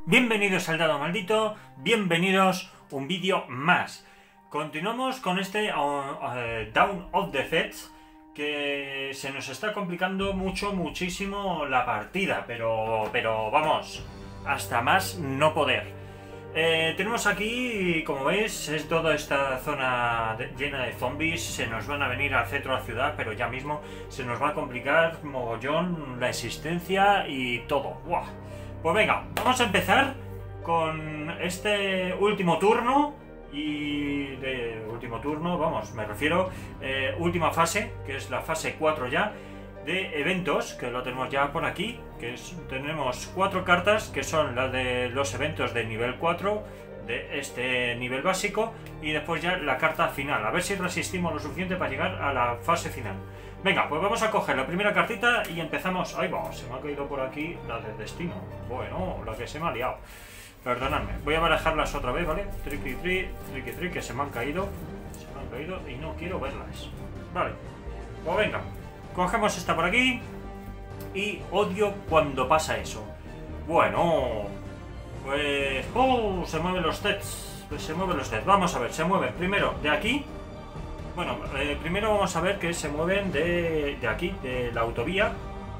Bienvenidos al Dado Maldito, bienvenidos un vídeo más. Continuamos con este Dawn of the Dead, que se nos está complicando muchísimo la partida, pero vamos, hasta más no poder. Tenemos aquí, como veis, es toda esta zona llena de zombies. Se nos van a venir al centro de la ciudad, pero ya mismo se nos va a complicar mogollón la existencia y todo. ¡Buah! Pues venga, vamos a empezar con este último turno. Y de último turno, vamos, me refiero última fase, que es la fase 4 ya, de eventos, que lo tenemos ya por aquí, tenemos 4 cartas, que son las de los eventos de nivel 4, de este nivel básico, y después ya la carta final, a ver si resistimos lo suficiente para llegar a la fase final. Venga, pues vamos a coger la primera cartita y empezamos. Ahí va, se me ha caído por aquí la de destino. Bueno, la que se me ha liado. Perdonadme, voy a barajarlas otra vez, ¿vale? Tricky, que se me han caído. Y no quiero verlas. Vale, pues venga. Cogemos esta por aquí. Y odio cuando pasa eso. Bueno, pues... ¡Oh! Se mueven los Deads. Vamos a ver, se mueven primero de aquí. Bueno, primero vamos a ver que se mueven de aquí, de la autovía.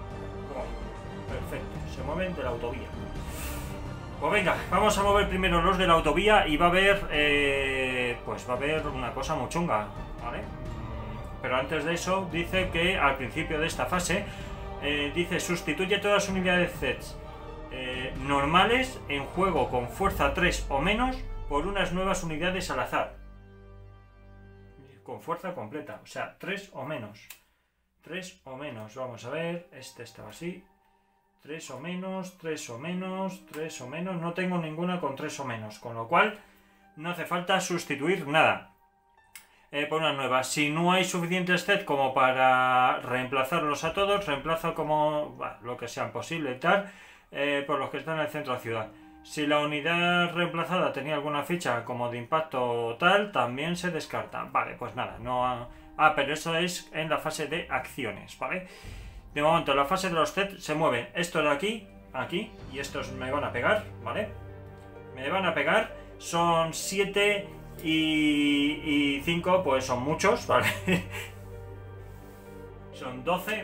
Oh, perfecto, se mueven de la autovía. Pues venga, vamos a mover primero los de la autovía y va a haber, pues va a haber una cosa muy chunga, ¿vale? Pero antes de eso, dice que al principio de esta fase, dice sustituye todas las unidades Zeds normales en juego con fuerza 3 o menos por unas nuevas unidades al azar. Con fuerza completa, o sea, 3 o menos. 3 o menos, vamos a ver, este estaba así. 3 o menos, 3 o menos, 3 o menos, no tengo ninguna con 3 o menos, con lo cual no hace falta sustituir nada por una nueva. Si no hay suficientes Zed como para reemplazarlos a todos, reemplazo como lo que sea posible y tal, por los que están en el centro de la ciudad. Si la unidad reemplazada tenía alguna ficha como de impacto o tal, también se descarta. Vale, pues nada, no... pero eso es en la fase de acciones, ¿vale? De momento, en la fase de los Zed se mueven esto de aquí, aquí, y estos me van a pegar, ¿vale? Me van a pegar, son 7 y 5, pues son muchos, ¿vale? Son 12,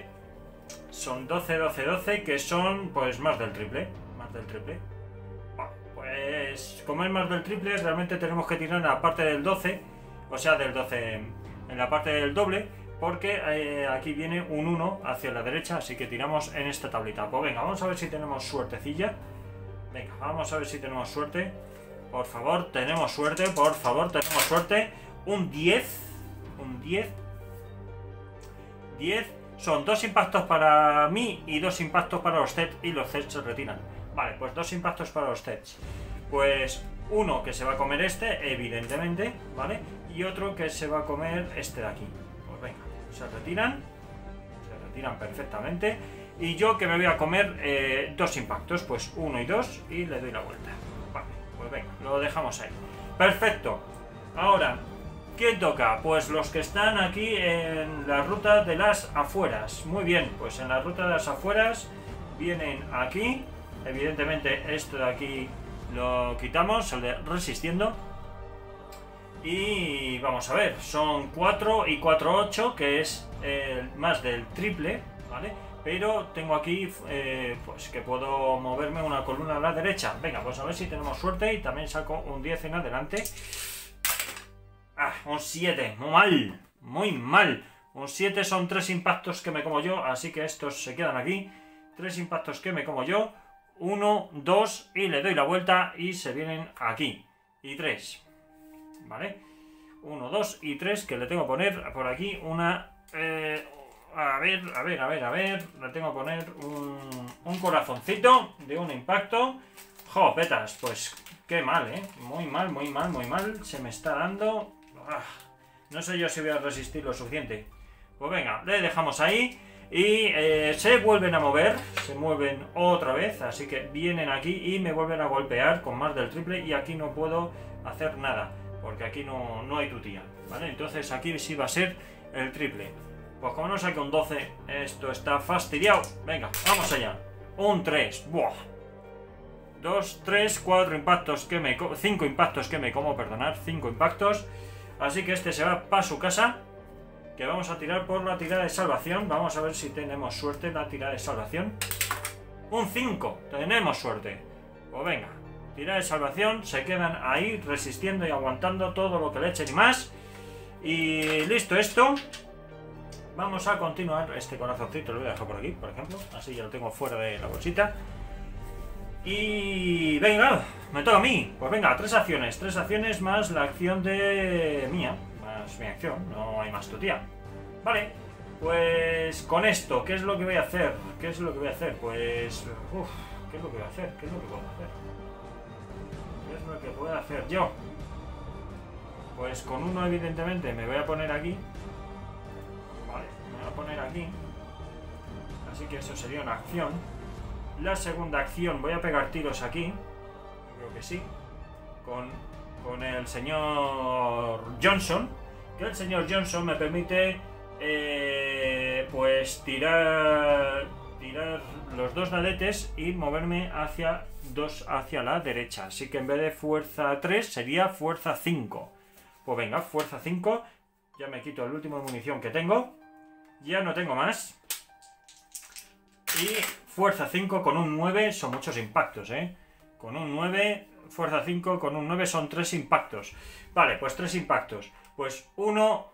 12, que son pues más del triple, Bueno, pues como es más del triple, realmente tenemos que tirar en la parte del 12, o sea, del 12, en la parte del doble, porque aquí viene un 1 hacia la derecha, así que tiramos en esta tablita. Pues venga, vamos a ver si tenemos suertecilla. Venga, vamos a ver si tenemos suerte. Por favor, tenemos suerte, Un 10. Un 10. 10. Son 2 impactos para mí y 2 impactos para los Zed, y los Zed se retiran. Vale, pues 2 impactos para los Zed. Pues uno que se va a comer este, evidentemente, ¿vale? Y otro que se va a comer este de aquí. Pues venga, se retiran perfectamente. Y yo que me voy a comer 2 impactos, pues 1 y 2, y le doy la vuelta. Vale, pues venga, lo dejamos ahí. Perfecto. Ahora, ¿quién toca? Pues los que están aquí en la ruta de las afueras. Muy bien, pues en la ruta de las afueras vienen aquí. Evidentemente esto de aquí lo quitamos, el de resistiendo. Y vamos a ver, son 4 y 4, 8, que es más del triple, ¿vale? Pero tengo aquí, pues que puedo moverme una columna a la derecha. Venga, pues a ver si tenemos suerte y también saco un 10 en adelante. Un 7, muy mal. Un 7 son 3 impactos que me como yo, así que estos se quedan aquí. 3 impactos que me como yo. 1, 2 y le doy la vuelta y se vienen aquí. Y 3. ¿Vale? 1, 2 y 3, que le tengo que poner por aquí una... a ver, le tengo que poner un corazoncito de un impacto. Jopetas, pues qué mal, muy mal, se me está dando. No sé yo si voy a resistir lo suficiente. Pues venga, le dejamos ahí. Y se vuelven a mover, se mueven otra vez, así que vienen aquí y me vuelven a golpear con más del triple, y aquí no puedo hacer nada, porque aquí no hay tutía, ¿vale? Entonces aquí sí va a ser el triple. Pues como no saque un 12, esto está fastidiado. Venga, vamos allá. Un 3, ¡buah! 2, 3, 4 impactos que me... 5 impactos que me como, perdonad, 5 impactos. Así que este se va para su casa. Que vamos a tirar por la tirada de salvación. Vamos a ver si tenemos suerte en la tirada de salvación. Un 5, tenemos suerte. Pues venga, tirada de salvación. Se quedan ahí resistiendo y aguantando todo lo que le echen y más. Y listo esto. Vamos a continuar. Este corazoncito lo voy a dejar por aquí, por ejemplo. Así ya lo tengo fuera de la bolsita. Y venga, me toca a mí. Pues venga, 3 acciones más la acción de mía. Más mi acción, no hay más tu tía. Vale, pues con esto, ¿qué es lo que voy a hacer? ¿Qué es lo que voy a hacer? Pues... ¿qué es lo que voy a hacer? ¿Qué es lo que puedo hacer? ¿Qué es lo que puedo hacer yo? Pues con uno evidentemente me voy a poner aquí. Vale, me voy a poner aquí. Así que eso sería una acción. La segunda acción, voy a pegar tiros aquí. Creo que sí. Con el señor Johnson. Que el señor Johnson me permite pues tirar los 2 dadetes y moverme hacia la derecha. Así que en vez de fuerza 3 sería fuerza 5. Pues venga, fuerza 5. Ya me quito el último de munición que tengo. Ya no tengo más. Y fuerza 5 con un 9 son muchos impactos, Con un 9, fuerza 5 con un 9 son 3 impactos. Vale, pues 3 impactos. Pues 1,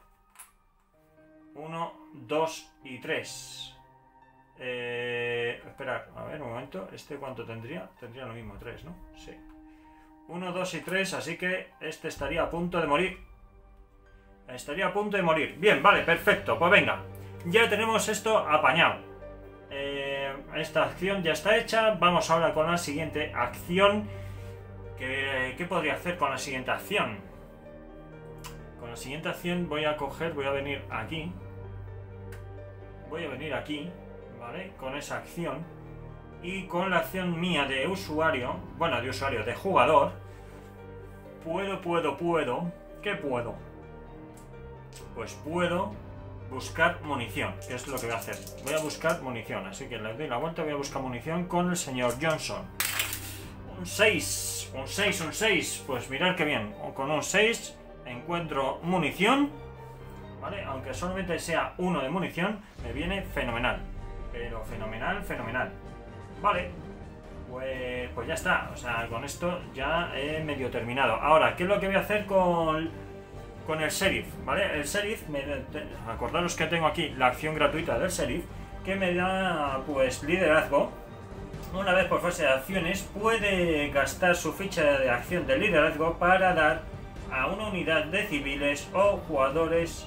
2 y 3. Esperad, a ver un momento. ¿Este cuánto tendría? Tendría lo mismo, 3, ¿no? Sí. 1, 2 y 3, así que este estaría a punto de morir. Estaría a punto de morir. Bien, vale, perfecto. Pues venga, ya tenemos esto apañado. Esta acción ya está hecha. Vamos ahora con la siguiente acción. ¿Qué podría hacer con la siguiente acción? Con la siguiente acción voy a venir aquí. Voy a venir aquí, ¿vale? Con esa acción. Y con la acción mía de usuario, bueno, de jugador, puedo. ¿Qué puedo? Pues puedo buscar munición, que es lo que voy a hacer. Voy a buscar munición, así que le doy la vuelta, voy a buscar munición con el señor Johnson. Un 6, un 6. Pues mirad que bien, con un 6 encuentro munición, ¿vale? Aunque solamente sea 1 de munición, me viene fenomenal. Pero fenomenal. Vale, pues ya está. O sea, con esto ya he medio terminado. Ahora, ¿qué es lo que voy a hacer con el sheriff? ¿Vale? El sheriff, acordaros que tengo aquí la acción gratuita del sheriff, que me da, pues, liderazgo. Una vez por fase de acciones, puede gastar su ficha de acción de liderazgo para dar a una unidad de civiles o jugadores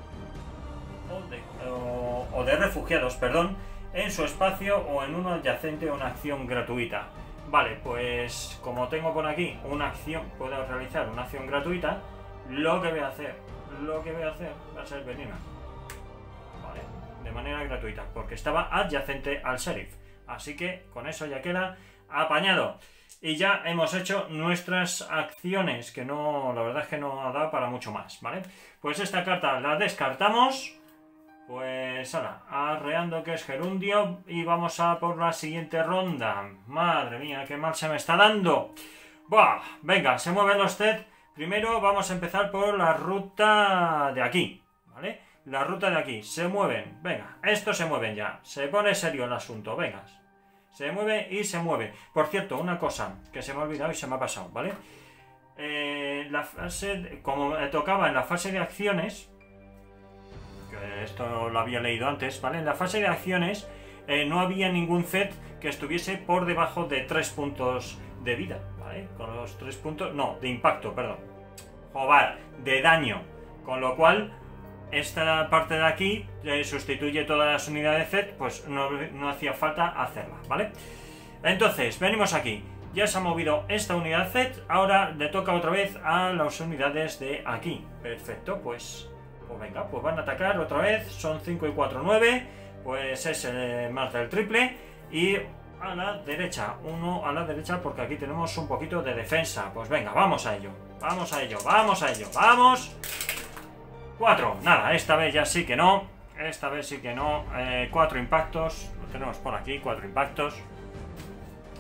o de refugiados, perdón, en su espacio o en uno adyacente a una acción gratuita. Vale, pues como tengo por aquí una acción, puedo realizar una acción gratuita. Lo que voy a hacer va a ser venirme, vale, de manera gratuita, porque estaba adyacente al sheriff. Así que con eso ya queda apañado. Y ya hemos hecho nuestras acciones, que no, la verdad es que no ha dado para mucho más, ¿vale? Pues esta carta la descartamos. Pues ahora, arreando que es gerundio, y vamos a por la siguiente ronda. Madre mía, qué mal se me está dando. Buah, venga, se mueven los TED. Primero vamos a empezar por la ruta de aquí, ¿vale? La ruta de aquí, se mueven, venga, estos se mueven ya. Se pone serio el asunto, venga. Se mueve y se mueve. Por cierto, una cosa que se me ha olvidado y se me ha pasado, ¿vale? La fase, como me tocaba en la fase de acciones, que esto lo había leído antes, ¿vale? En la fase de acciones no había ningún set que estuviese por debajo de 3 puntos de vida, ¿vale? Con los 3 puntos, no, de impacto, perdón. Joder, de daño. Con lo cual, esta parte de aquí sustituye todas las unidades set, pues no hacía falta hacerla, ¿vale? Entonces, venimos aquí. Ya se ha movido esta unidad set, ahora le toca otra vez a las unidades de aquí. Perfecto, pues venga, pues van a atacar otra vez. Son 5 y 4, 9. Pues es más del triple. Y a la derecha, uno a la derecha, porque aquí tenemos un poquito de defensa. Pues venga, vamos a ello. Vamos a ello, vamos a ello, vamos. 4, nada, esta vez ya sí que no. Esta vez sí que no. 4 impactos. Lo tenemos por aquí, 4 impactos.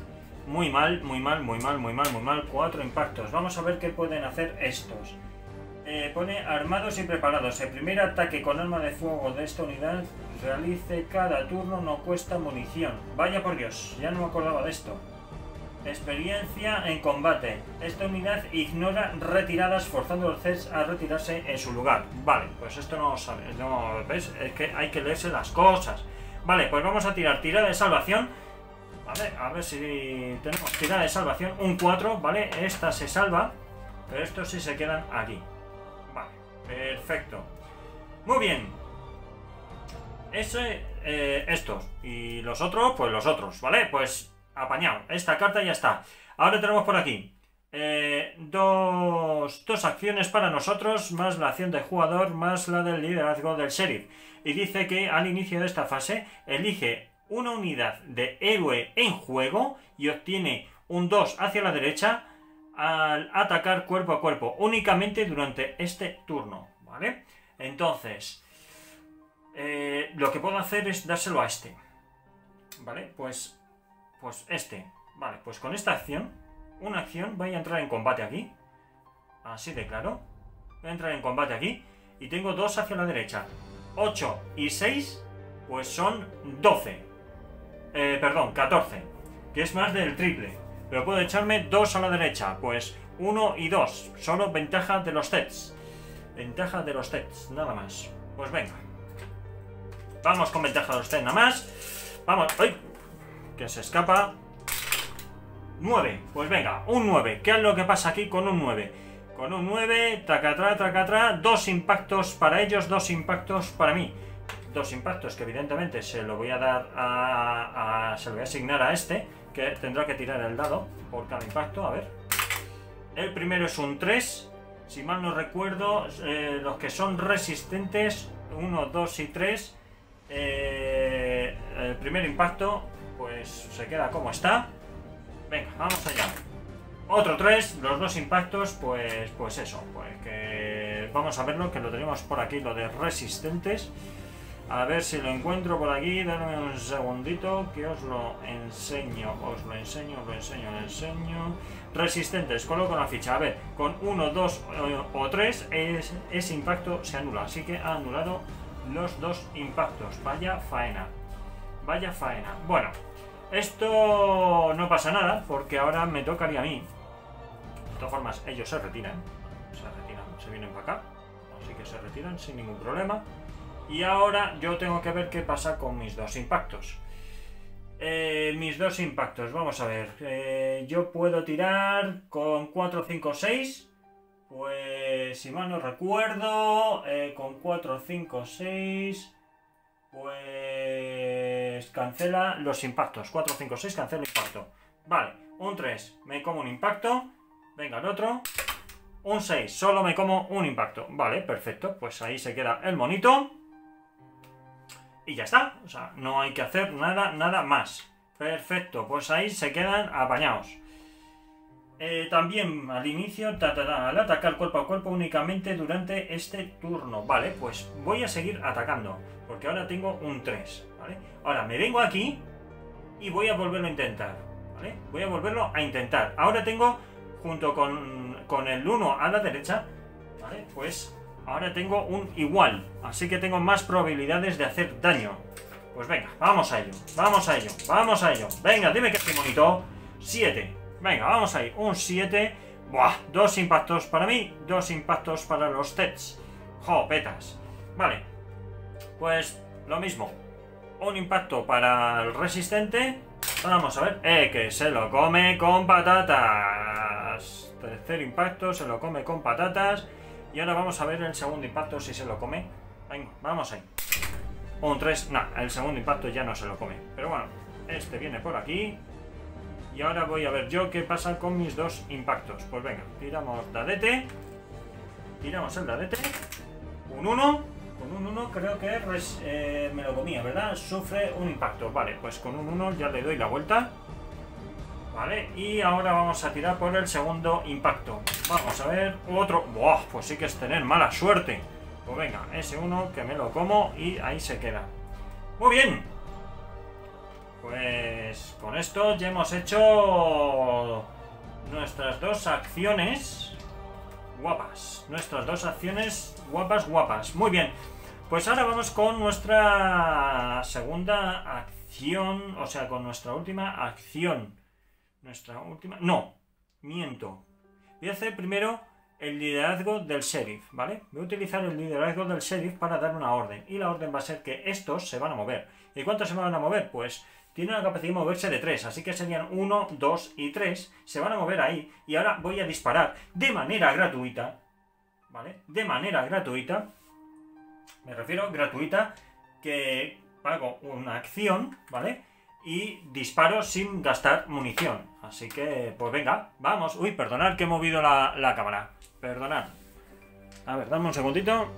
Muy mal, muy mal, muy mal, muy mal, muy mal. 4 impactos. Vamos a ver qué pueden hacer estos. Pone armados y preparados. El primer ataque con arma de fuego de esta unidad realice cada turno no cuesta munición. Vaya por Dios, ya no me acordaba de esto. Experiencia en combate. Esta unidad ignora retiradas forzando a los Zeds a retirarse en su lugar. Vale, pues esto no lo sabes. No, ¿ves? Es que hay que leerse las cosas. Vale, pues vamos a tirar tirada de salvación. Vale, a ver si tenemos tirada de salvación. Un 4, ¿vale? Esta se salva. Pero estos sí se quedan aquí. Vale, perfecto. Muy bien. Estos. Y los otros, pues los otros, ¿vale? Pues apañado. Esta carta ya está. Ahora tenemos por aquí dos acciones para nosotros, más la acción del jugador, más la del liderazgo del sheriff. Y dice que al inicio de esta fase elige una unidad de héroe en juego y obtiene un 2 hacia la derecha al atacar cuerpo a cuerpo, únicamente durante este turno, ¿vale? Entonces, lo que puedo hacer es dárselo a este, ¿vale? Pues este, vale, pues con esta acción, una acción, voy a entrar en combate aquí, así de claro, voy a entrar en combate aquí, y tengo 2 hacia la derecha, 8 y 6, pues son 12, perdón, 14, que es más del triple, pero puedo echarme 2 a la derecha, pues 1 y 2, solo ventaja de los Zeds, nada más, pues venga, vamos con ventaja de los Zeds nada más, vamos, ¡ay! Que se escapa. 9, pues venga, un 9. ¿Qué es lo que pasa aquí con un 9? Con un 9, tracatrá, 2 impactos para ellos, 2 impactos para mí. 2 impactos que evidentemente se lo voy a dar se lo voy a asignar a este, que tendrá que tirar el dado por cada impacto, a ver. El primero es un 3, si mal no recuerdo, los que son resistentes, 1, 2 y 3, el primer impacto pues se queda como está. Venga, vamos allá. Otro 3, los 2 impactos, pues eso, pues que vamos a verlo, que lo tenemos por aquí, lo de resistentes. A ver si lo encuentro por aquí, dame un segundito que os lo enseño, Resistentes, coloco la ficha, a ver, con 1, 2 o 3 ese impacto se anula, así que ha anulado los 2 impactos, vaya faena. Vaya faena. Bueno, esto no pasa nada, porque ahora me tocaría a mí. De todas formas, ellos se retiran, se vienen para acá, así que se retiran sin ningún problema. Y ahora yo tengo que ver qué pasa con mis 2 impactos. Mis 2 impactos, vamos a ver. Yo puedo tirar con 4, 5, 6. Pues si mal no recuerdo, con 4, 5, 6... Pues cancela los impactos. 4, 5, 6, cancela el impacto. Vale, un 3, me como un impacto. Venga, el otro. Un 6, solo me como un impacto. Vale, perfecto, pues ahí se queda el monito. Y ya está, o sea, no hay que hacer nada más. Perfecto, pues ahí se quedan apañados. También al inicio, al atacar cuerpo a cuerpo únicamente durante este turno. Vale, pues voy a seguir atacando, porque ahora tengo un 3, ¿vale? Ahora me vengo aquí y voy a volverlo a intentar, ¿vale? Voy a volverlo a intentar. Ahora tengo, junto con el 1 a la derecha, ¿vale? Pues ahora tengo un igual, así que tengo más probabilidades de hacer daño. Pues venga, vamos a ello, vamos a ello, vamos a ello. Venga, dime que estoy bonito. 7. Venga, vamos ahí, un 7. Buah, 2 impactos para mí, 2 impactos para los Zeds. Jo, petas. Vale, pues lo mismo. Un impacto para el resistente. Vamos a ver, que se lo come con patatas. Tercer impacto, se lo come con patatas. Y ahora vamos a ver el segundo impacto si se lo come. Venga, vamos ahí. Un 3, nah, el segundo impacto ya no se lo come. Pero bueno, este viene por aquí. Y ahora voy a ver yo qué pasa con mis 2 impactos. Pues venga, tiramos dadete. Tiramos el dadete. Un 1. Con un 1 creo que me lo comía, ¿verdad? Sufre un impacto. Vale, pues con un 1 ya le doy la vuelta. Vale, y ahora vamos a tirar por el segundo impacto. Vamos a ver, otro. ¡Buah! Pues sí que es tener mala suerte. Pues venga, ese 1 que me lo como y ahí se queda. Muy bien. Pues Pues con esto ya hemos hecho nuestras dos acciones guapas. Nuestras dos acciones guapas. Muy bien. Pues ahora vamos con nuestra segunda acción. O sea, con nuestra última acción. No, miento. Voy a hacer primero el liderazgo del sheriff, ¿vale? Voy a utilizar el liderazgo del sheriff para dar una orden. Y la orden va a ser que estos se van a mover. ¿Y cuántos se van a mover? Pues tienen la capacidad de moverse de 3. Así que serían 1, 2 y 3. Se van a mover ahí. Y ahora voy a disparar de manera gratuita. ¿Vale? De manera gratuita. Me refiero gratuita. Que hago una acción, ¿vale? Y disparo sin gastar munición. Así que, pues venga, vamos. Uy, perdonad que he movido la cámara. Perdonad. A ver, dame un segundito.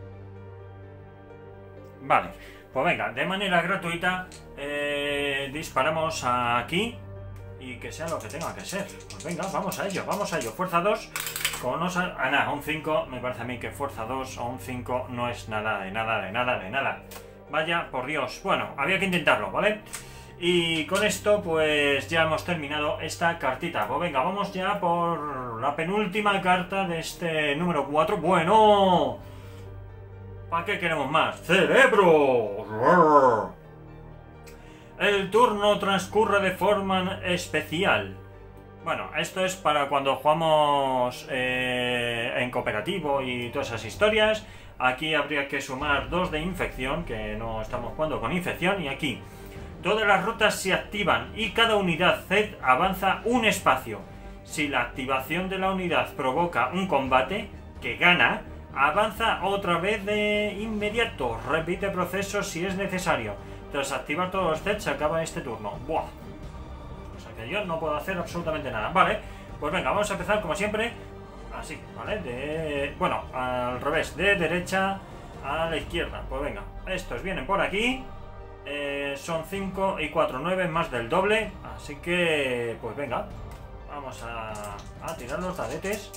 Vale, pues venga, de manera gratuita disparamos aquí. Y que sea lo que tenga que ser. Pues venga, vamos a ello, Fuerza 2. Como no sale... nada, un 5. Me parece a mí que fuerza 2 o un 5 no es nada, de nada. Vaya, por Dios. Bueno, había que intentarlo, ¿vale? Y con esto pues ya hemos terminado esta cartita. Pues venga, vamos ya por la penúltima carta de este número 4. Bueno, ¿para qué queremos más? ¡Cerebro! El turno transcurre de forma especial. Bueno, esto es para cuando jugamos en cooperativo y todas esas historias. Aquí habría que sumar 2 de infección, que no estamos jugando con infección. Y aquí todas las rutas se activan y cada unidad Z avanza un espacio. Si la activación de la unidad provoca un combate que gana, avanza otra vez de inmediato. Repite proceso si es necesario. Tras activar todos los Z se acaba este turno. ¡Buah! O sea que yo no puedo hacer absolutamente nada. Vale, pues venga, vamos a empezar como siempre. Así, ¿vale? Bueno, al revés, de derecha a la izquierda. Pues venga, estos vienen por aquí. Son 5 y 4, 9 más del doble. Así que, pues venga, vamos a tirar los dadetes.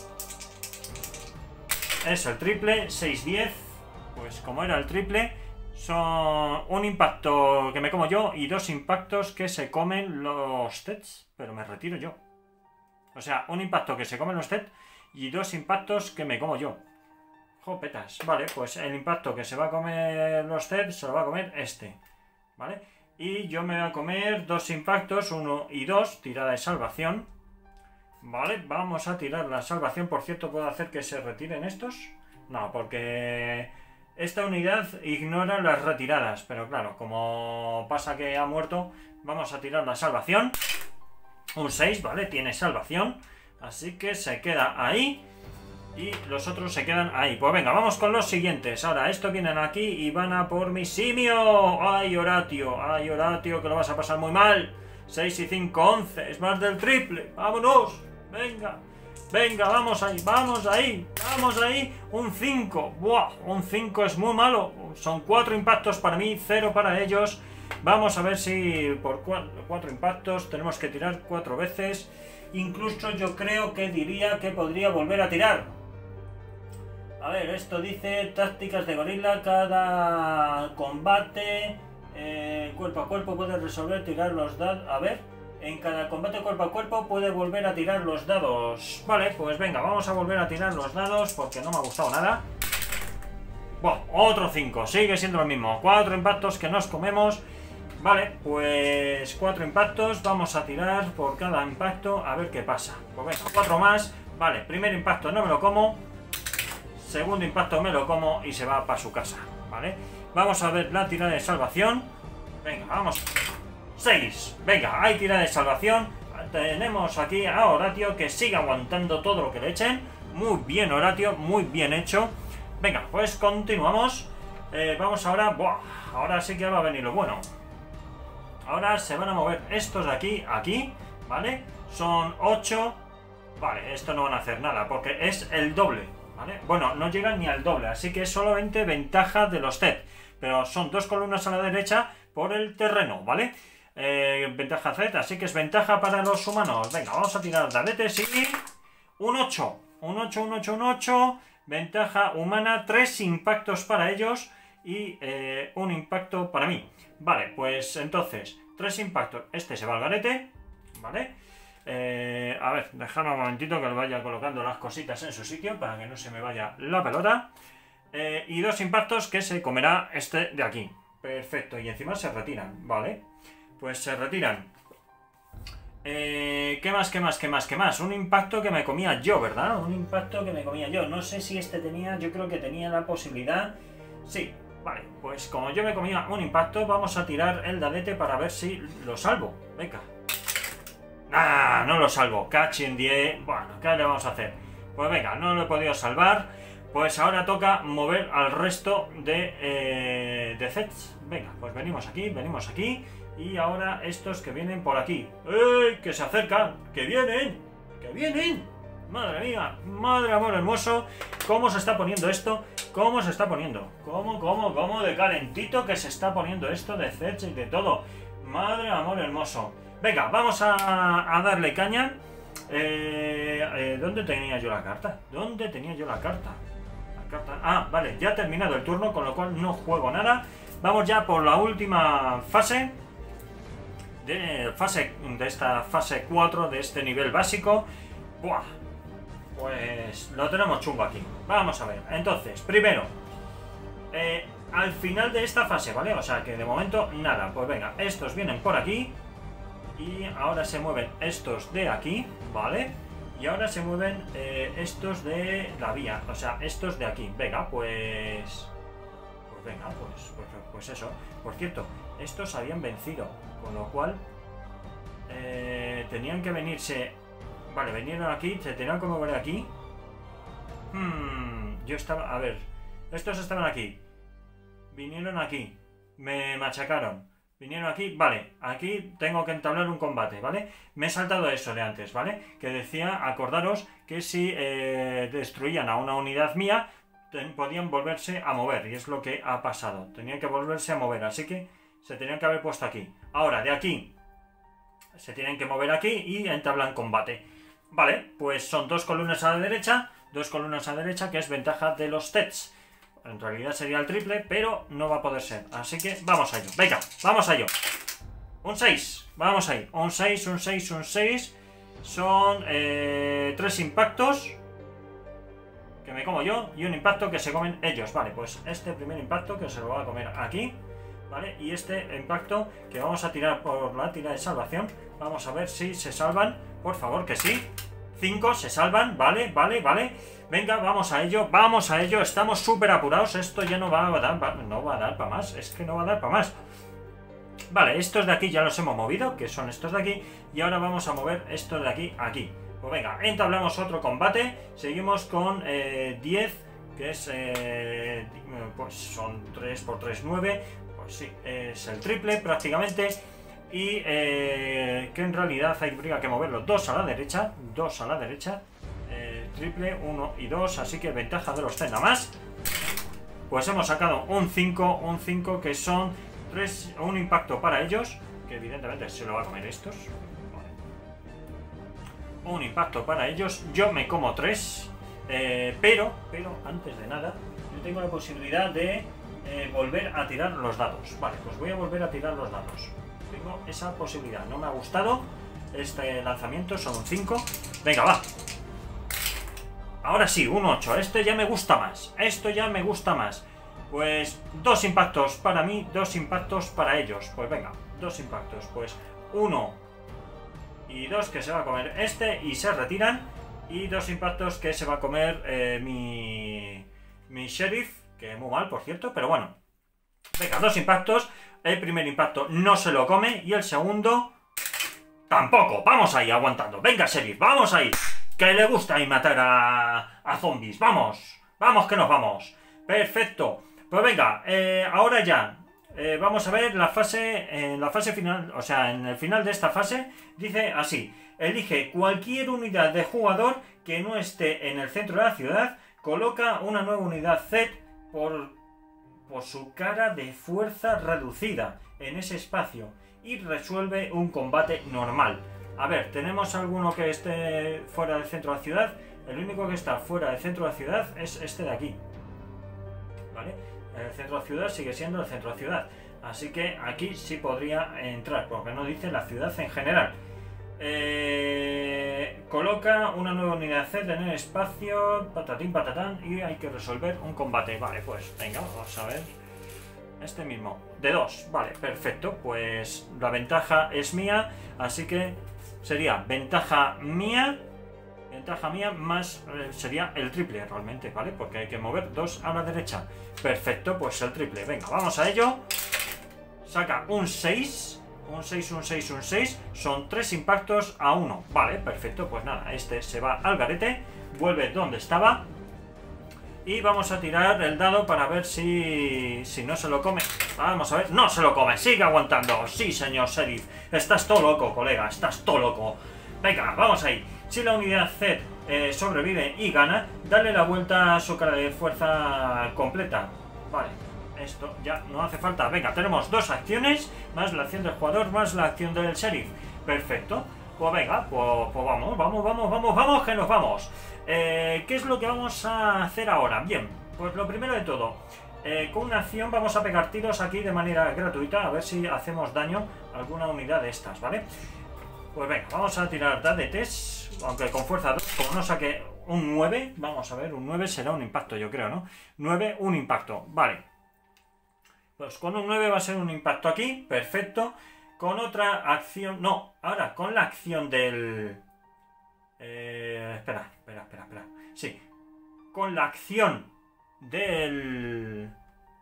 Es el triple, 6, 10. Pues como era el triple, son un impacto que me como yo y 2 impactos que se comen los Zeds. Pero me retiro yo. O sea, un impacto que se comen los Zeds y 2 impactos que me como yo. Jopetas. Vale, pues el impacto que se va a comer los Zeds se lo va a comer este. ¿Vale? Y yo me voy a comer 2 impactos, 1 y 2, tirada de salvación. Vale, vamos a tirar la salvación. Por cierto, ¿puedo hacer que se retiren estos? No, porque esta unidad ignora las retiradas. Pero claro, como pasa que ha muerto, vamos a tirar la salvación. Un 6, ¿vale? Tiene salvación. Así que se queda ahí. Y los otros se quedan ahí. Pues venga, vamos con los siguientes. Ahora, estos vienen aquí y van a por mi simio. ¡Ay, Horatio! ¡Ay, Horatio! Que lo vas a pasar muy mal. 6 y 5, 11. Es más del triple. ¡Vámonos! Venga. Venga, vamos ahí. ¡Vamos ahí! ¡Vamos ahí! Un 5. ¡Buah! Un 5 es muy malo. Son 4 impactos para mí, 0 para ellos. Vamos a ver si por 4 impactos tenemos que tirar 4 veces. Incluso yo creo que diría que podría volver a tirar. A ver, esto dice tácticas de gorila. Cada combate cuerpo a cuerpo puede resolver tirar los dados. A ver, en cada combate cuerpo a cuerpo puede volver a tirar los dados. Vale, pues venga, vamos a volver a tirar los dados porque no me ha gustado nada. Bueno, otro 5, sigue siendo lo mismo. 4 impactos que nos comemos. Vale, pues 4 impactos. Vamos a tirar por cada impacto a ver qué pasa. Pues venga, 4 más. Vale, primer impacto no me lo como. Segundo impacto me lo como y se va para su casa, ¿vale? Vamos a ver la tirada de salvación. Venga, vamos. 6. Venga, hay tirada de salvación. Tenemos aquí a Horatio que sigue aguantando todo lo que le echen. Muy bien, Horatio, muy bien hecho. Venga, pues continuamos. Vamos ahora... ¡Buah! Ahora sí que va a venir lo bueno. Ahora se van a mover estos de aquí, aquí, ¿vale? Son 8. Vale, esto no van a hacer nada porque es el doble, ¿vale? Bueno, no llegan ni al doble, así que es solamente ventaja de los Zed. Pero son 2 columnas a la derecha por el terreno, ¿vale? Ventaja Z, así que es ventaja para los humanos. Venga, vamos a tirar dadetes y... un 8. Un 8, un 8, un 8. Ventaja humana, 3 impactos para ellos y un impacto para mí. Vale, pues entonces, 3 impactos. Este se va al garete, ¿vale? A ver, dejadme un momentito que le vaya colocando las cositas en su sitio para que no se me vaya la pelota. Y 2 impactos que se comerá este de aquí. Perfecto, y encima se retiran, ¿vale? Pues se retiran. ¿Qué más? Un impacto que me comía yo, ¿verdad? Un impacto que me comía yo. No sé si este tenía, yo creo que tenía la posibilidad. Sí, vale, pues como yo me comía un impacto, vamos a tirar el dadete para ver si lo salvo. Venga. ¡Ah! No lo salvo. Catch in 10. Bueno, ¿qué le vamos a hacer? Pues venga, no lo he podido salvar. Pues ahora toca mover al resto de sets. Venga, pues venimos aquí. Y ahora estos que vienen por aquí. ¡Ey! Que se acercan. ¡Que vienen! ¡Que vienen! Madre mía, madre amor hermoso. ¿Cómo se está poniendo esto? ¿Cómo se está poniendo? ¿Cómo de calentito que se está poniendo esto de sets y de todo? Madre amor hermoso. Venga, vamos a darle caña. ¿Dónde tenía yo la carta? Ah, vale, ya ha terminado el turno, con lo cual no juego nada. Vamos ya por la última fase de esta fase 4 de este nivel básico. Buah, pues lo tenemos chungo aquí. Vamos a ver, entonces, primero, al final de esta fase, ¿vale? O sea que de momento nada. Pues venga, estos vienen por aquí. Y ahora se mueven estos de aquí, ¿vale? Y ahora se mueven estos de la vía, o sea, estos de aquí. Venga, pues venga, pues eso. Por cierto, estos habían vencido, con lo cual tenían que venirse. Vale, vinieron aquí, se tenían que mover aquí. Yo estaba, a ver, estos estaban aquí, vinieron aquí, me machacaron. Vinieron aquí, vale, aquí tengo que entablar un combate, ¿vale? Me he saltado eso de antes, ¿vale? Que decía, acordaros que si destruían a una unidad mía, podían volverse a mover, y es lo que ha pasado. Tenían que volverse a mover, así que se tenían que haber puesto aquí. Ahora, de aquí, se tienen que mover aquí y entablan combate. Vale, pues son 2 columnas a la derecha, que es ventaja de los sets. En realidad sería el triple, pero no va a poder ser. Así que vamos a ello. Venga, vamos a ello. Un 6. Vamos ahí. Un 6. Son 3 impactos que me como yo y un impacto que se comen ellos. Vale, pues este primer impacto que se lo va a comer aquí. Vale, y este impacto que vamos a tirar por la tira de salvación. Vamos a ver si se salvan. Por favor, que sí. 5 se salvan. Vale. Venga, vamos a ello, estamos súper apurados, esto ya no va a dar para más, es que no va a dar para más. Vale, estos de aquí ya los hemos movido, que son estos de aquí, y ahora vamos a mover estos de aquí, aquí. Pues venga, entablamos otro combate, seguimos con 10, que es, pues son 3 por 3, 9, pues sí, es el triple prácticamente. Y que en realidad habría que moverlo 2 a la derecha, triple, 1 y 2, así que ventaja de los 3 nada más. Pues hemos sacado un 5 que son 3, un impacto para ellos, que evidentemente se lo va a comer estos. Vale. Un impacto para ellos, yo me como 3, pero antes de nada, yo tengo la posibilidad de volver a tirar los dados. Vale, pues voy a volver a tirar los dados. Tengo esa posibilidad, no me ha gustado este lanzamiento, son un 5. Venga, va. Ahora sí, un 8. Este ya me gusta más. Pues 2 impactos para mí, 2 impactos para ellos. Pues venga, 2 impactos. Pues 1 y 2 que se va a comer este y se retiran. Y 2 impactos que se va a comer mi sheriff, que muy mal, por cierto, pero bueno. Venga, 2 impactos. El primer impacto no se lo come y el segundo tampoco. Vamos ahí, aguantando. Venga, sheriff, vamos ahí. Que le gusta ahí matar a zombies. Vamos que nos vamos. Perfecto. Pues venga, ahora ya vamos a ver la fase, en la fase final, o sea, en el final de esta fase, dice así: elige cualquier unidad de jugador que no esté en el centro de la ciudad, coloca una nueva unidad Z por su cara de fuerza reducida en ese espacio y resuelve un combate normal. A ver, ¿tenemos alguno que esté fuera del centro de la ciudad? El único que está fuera del centro de la ciudad es este de aquí. ¿Vale? El centro de la ciudad sigue siendo el centro de la ciudad. Así que aquí sí podría entrar, porque no dice la ciudad en general. Coloca una nueva unidad Z en el espacio, patatín patatán, y hay que resolver un combate. Vale, pues venga, vamos a ver. Este mismo, de 2, vale, perfecto. Pues la ventaja es mía, así que sería ventaja mía más sería el triple realmente, ¿vale? Porque hay que mover 2 a la derecha. Perfecto, pues el triple. Venga, vamos a ello. Saca un 6. Un 6, un 6, un 6. Son 3 impactos a 1. Vale, perfecto. Pues nada, este se va al garete. Vuelve donde estaba. Y vamos a tirar el dado para ver si no se lo come. Vamos a ver. No se lo come. Sigue aguantando. Sí, señor sheriff. Estás todo loco, colega. Estás todo loco. Venga, vamos ahí. Si la unidad Z sobrevive y gana, dale la vuelta a su cara de fuerza completa. Vale. Esto ya no hace falta. Venga, tenemos 2 acciones, más la acción del jugador, más la acción del sheriff. Perfecto. Pues venga, pues vamos, que nos vamos. ¿Qué es lo que vamos a hacer ahora? Bien, pues lo primero de todo, con una acción vamos a pegar tiros aquí de manera gratuita, a ver si hacemos daño a alguna unidad de estas, ¿vale? Pues venga, vamos a tirar dadetes, aunque con fuerza 2, como no saque un 9, vamos a ver, un 9 será un impacto, yo creo, ¿no? 9, un impacto, vale. Pues con un 9 va a ser un impacto aquí, perfecto. Con otra acción, no, ahora con la acción del... espera. Sí, con la acción del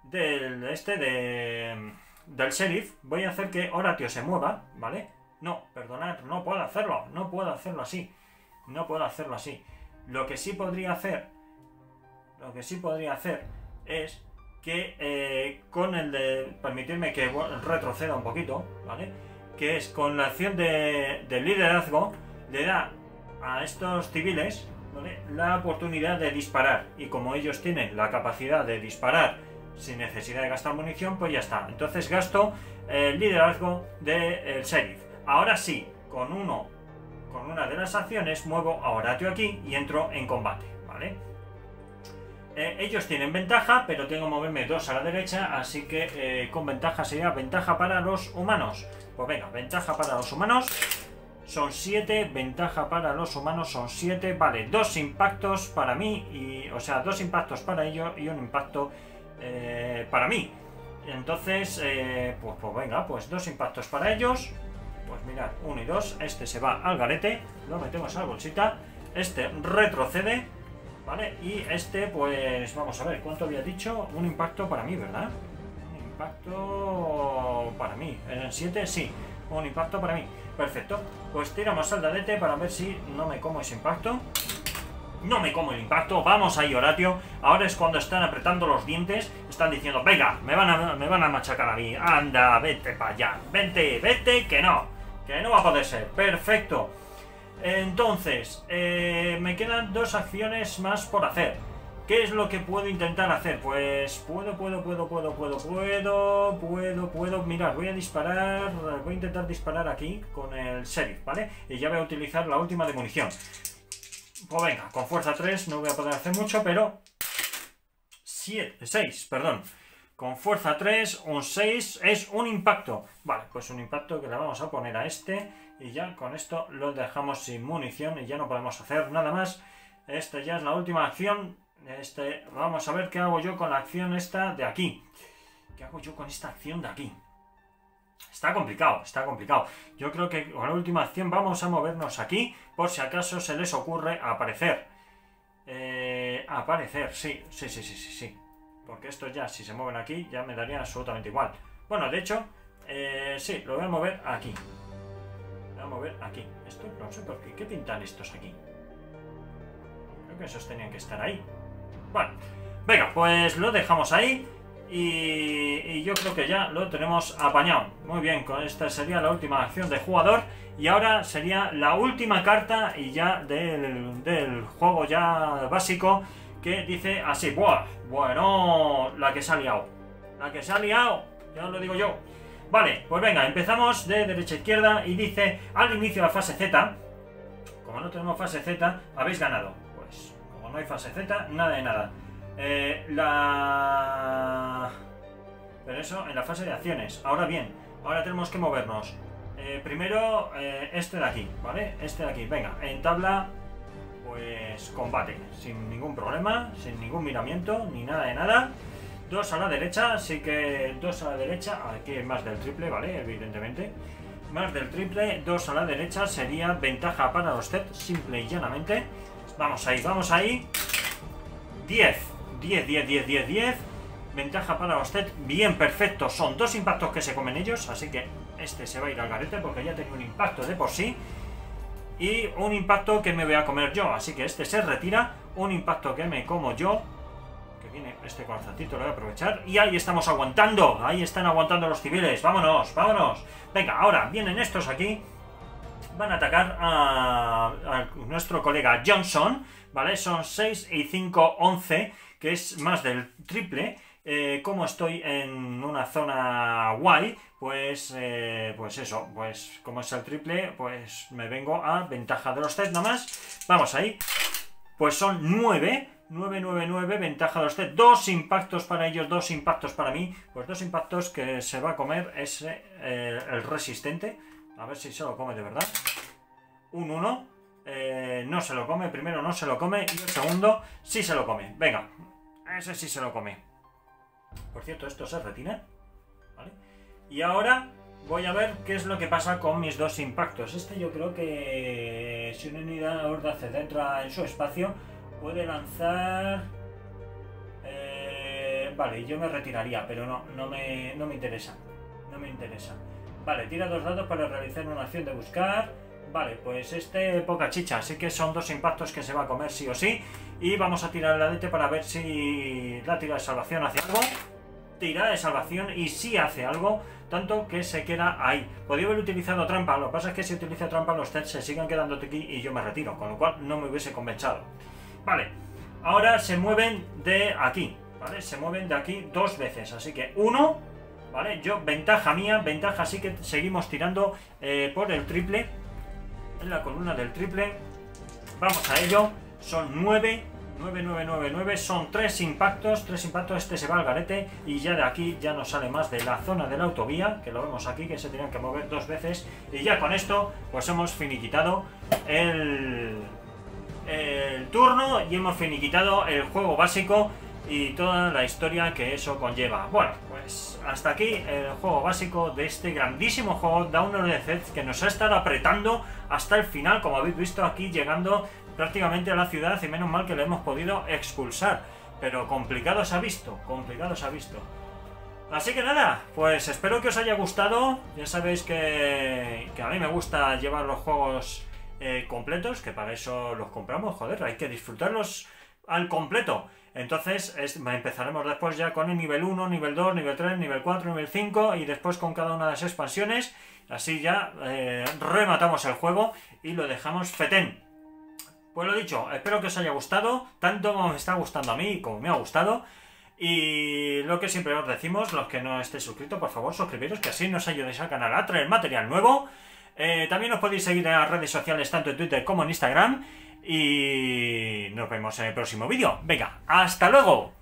sheriff voy a hacer que Horatio se mueva, ¿vale? No, perdonad, no puedo hacerlo así. No puedo hacerlo así. Lo que sí podría hacer es que con el de permitirme que retroceda un poquito, ¿vale? Que es con la acción de liderazgo, le da a estos civiles, ¿vale?, la oportunidad de disparar, y como ellos tienen la capacidad de disparar sin necesidad de gastar munición, pues ya está. Entonces gasto el liderazgo del sheriff. Ahora sí, con una de las acciones muevo a Horatio aquí y entro en combate, ¿vale? Ellos tienen ventaja, pero tengo que moverme 2 a la derecha, así que con ventaja sería ventaja para los humanos. Pues venga, ventaja para los humanos son 7, ventaja para los humanos son 7, vale, 2 impactos para mí, o sea, 2 impactos para ellos y un impacto para mí. Entonces, pues venga, pues 2 impactos para ellos. Pues mirad, 1 y 2, este se va al garete, lo metemos a la bolsita, este retrocede, ¿vale? Y este, pues vamos a ver, ¿cuánto había dicho? Un impacto para mí, ¿verdad? Un impacto para mí, ¿eran 7? Sí, un impacto para mí, perfecto. Pues tiramos al dadete para ver si no me como ese impacto. No me como el impacto, vamos ahí, Horatio. Ahora es cuando están apretando los dientes, están diciendo, venga, me van a machacar a mí, anda, vete para allá, vete, que no va a poder ser, perfecto. Entonces, me quedan 2 acciones más por hacer. ¿Qué es lo que puedo intentar hacer? Pues puedo, mirad, voy a intentar disparar aquí con el sheriff, ¿vale? Y ya voy a utilizar la última de munición. Pues venga, con fuerza 3 no voy a poder hacer mucho, pero 6, perdón. Con fuerza 3, un 6 es un impacto. Vale, pues un impacto que le vamos a poner a este. Y ya con esto lo dejamos sin munición y ya no podemos hacer nada más. Esta ya es la última acción. Vamos a ver qué hago yo con la acción esta de aquí. ¿Qué hago yo con esta acción de aquí? Está complicado. Yo creo que con la última acción vamos a movernos aquí, por si acaso se les ocurre aparecer. Sí. Porque estos ya, si se mueven aquí, ya me darían absolutamente igual. Bueno, de hecho, sí, lo voy a mover aquí. Esto no sé por qué. ¿Qué pintan estos aquí? Creo que esos tenían que estar ahí. Bueno, venga, pues lo dejamos ahí. Y yo creo que ya lo tenemos apañado. Muy bien, con esta sería la última acción de jugador. Y ahora sería la última carta y ya del juego ya básico, que dice así. ¡Buah! Bueno, la que se ha liado. Ya os lo digo yo. Vale, pues venga, empezamos de derecha a izquierda y dice, al inicio de la fase Z, como no tenemos fase Z, habéis ganado. Pues, como no hay fase Z, nada de nada. pero eso en la fase de acciones. Ahora bien, ahora tenemos que movernos. Primero, este de aquí, ¿vale? Este de aquí, venga, en tabla, pues combate, sin ningún problema, sin ningún miramiento, ni nada de nada. 2 a la derecha, así que 2 a la derecha, aquí hay más del triple, ¿vale? Evidentemente. Más del triple, 2 a la derecha sería ventaja para los TED, simple y llanamente. Vamos ahí, vamos ahí. 10, 10, 10, 10, 10, 10. Ventaja para los TED, bien, perfecto. Son 2 impactos que se comen ellos, así que este se va a ir al garete porque ya tengo un impacto de por sí. Y un impacto que me voy a comer yo, así que este se retira. Un impacto que me como yo. Que viene este corazoncito, lo voy a aprovechar. Y ahí estamos aguantando, ahí están aguantando los civiles. Vámonos, vámonos. Venga, ahora vienen estos aquí. Van a atacar a nuestro colega Johnson, ¿vale? Son 6 y 5, 11, que es más del triple. Como estoy en una zona guay, pues eso, pues como es el triple, pues me vengo a ventaja de los TED nomás. Vamos ahí. Pues son 9, 9, 9, 9, ventaja de los TED. 2 impactos para ellos, 2 impactos para mí. Pues 2 impactos que se va a comer ese, el resistente. A ver si se lo come de verdad. Un 1. No se lo come, el primero no se lo come. Y el segundo sí se lo come. Venga, ese sí se lo come. Por cierto, esto se retira, ¿vale? Y ahora voy a ver qué es lo que pasa con mis 2 impactos. Este yo creo que si una unidad Ordaz entra en su espacio, puede lanzar... vale, yo me retiraría, pero no me interesa. No me interesa. Vale, tira 2 dados para realizar una acción de buscar. Vale, pues este poca chicha, así que son 2 impactos que se va a comer sí o sí. Y vamos a tirar el adete para ver si la tira de salvación hace algo. Tira de salvación y sí hace algo, tanto que se queda ahí. Podría haber utilizado trampa, lo que pasa es que si utilizo trampa los TED se siguen quedando aquí y yo me retiro, con lo cual no me hubiese convencido. Vale, ahora se mueven de aquí, ¿vale? Se mueven de aquí 2 veces, así que 1, ¿vale? Yo, ventaja mía, ventaja, así que seguimos tirando por el triple. En la columna del triple. Vamos a ello. Son 9, 9, 9, 9, 9. Son 3 impactos. 3 impactos. Este se va al garete. Y ya de aquí ya no sale más de la zona de la autovía. Que lo vemos aquí. Que se tenían que mover 2 veces. Y ya con esto pues hemos finiquitado el turno. Y hemos finiquitado el juego básico. Y toda la historia que eso conlleva. Bueno, pues hasta aquí el juego básico de este grandísimo juego Dawn of the Dead, que nos ha estado apretando hasta el final, como habéis visto aquí, llegando prácticamente a la ciudad, y menos mal que lo hemos podido expulsar. Pero complicado se ha visto, complicado se ha visto. Así que nada, pues espero que os haya gustado. Ya sabéis que a mí me gusta llevar los juegos completos, que para eso los compramos, joder, hay que disfrutarlos al completo. Entonces empezaremos después ya con el nivel 1, nivel 2, nivel 3, nivel 4, nivel 5 y después con cada una de las expansiones. Así ya rematamos el juego y lo dejamos fetén. Pues lo dicho, espero que os haya gustado, tanto como me está gustando a mí como me ha gustado. Y lo que siempre os decimos, los que no estéis suscritos, por favor suscribiros, que así nos ayudéis al canal a traer material nuevo. También os podéis seguir en las redes sociales, tanto en Twitter como en Instagram. Y nos vemos en el próximo vídeo. Venga, ¡hasta luego!